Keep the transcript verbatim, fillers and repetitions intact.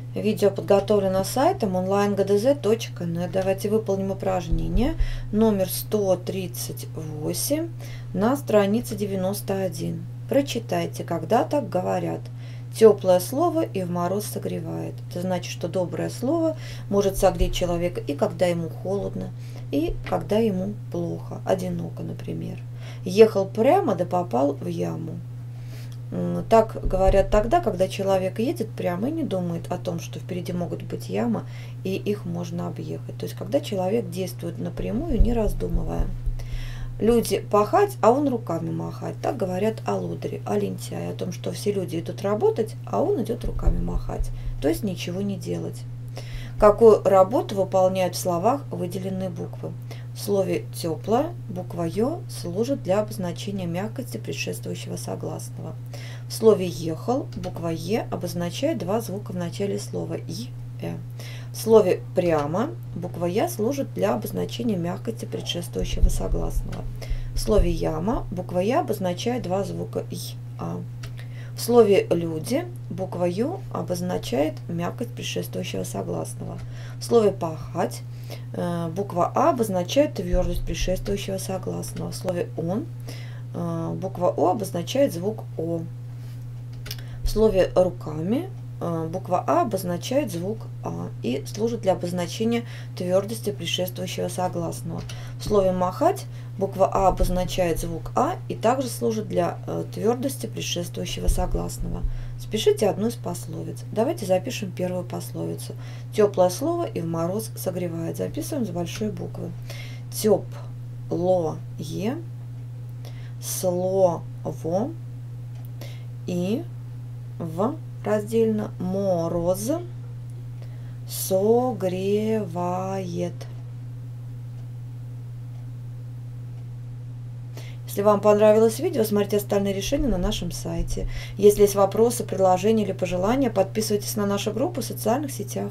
Видео подготовлено сайтом онлайн гэ дэ зэ точка нет. Давайте выполним упражнение номер сто тридцать восемь на странице девяносто один. Прочитайте, когда так говорят. Теплое слово и в мороз согревает. Это значит, что доброе слово может согреть человека и когда ему холодно, и когда ему плохо, одиноко, например. Ехал прямо, да попал в яму. Так говорят тогда, когда человек едет прямо и не думает о том, что впереди могут быть ямы, и их можно объехать. То есть, когда человек действует напрямую, не раздумывая. Люди пахать, а он руками махать. Так говорят о лодыре, о лентяе, о том, что все люди идут работать, а он идет руками махать. То есть, ничего не делать. Какую работу выполняют в словах выделенные буквы? В слове «теплое» буква «ё» служит для обозначения мягкости предшествующего согласного. В слове «ехал» буква «е» обозначает два звука в начале слова «и», «э». В слове «прямо» буква «я» служит для обозначения мягкости предшествующего согласного. В слове «яма» буква «я» обозначает два звука «и», «а». В слове «люди» буква «ю» обозначает мягкость предшествующего согласного. В слове «пахать» буква «а» обозначает твердость предшествующего согласного. В слове «он» буква «о» обозначает звук «о». В слове «руками» буква «а» обозначает звук «а» и служит для обозначения твердости предшествующего согласного. В слове «махать» буква «а» обозначает звук «а» и также служит для твердости предшествующего согласного. Спишите одну из пословиц. Давайте запишем первую пословицу. Теплое слово и в мороз согревает. Записываем с большой буквы. Теплое слово и в раздельно мороз согревает. Если вам понравилось видео, смотрите остальные решения на нашем сайте. Если есть вопросы, предложения или пожелания, подписывайтесь на нашу группу в социальных сетях.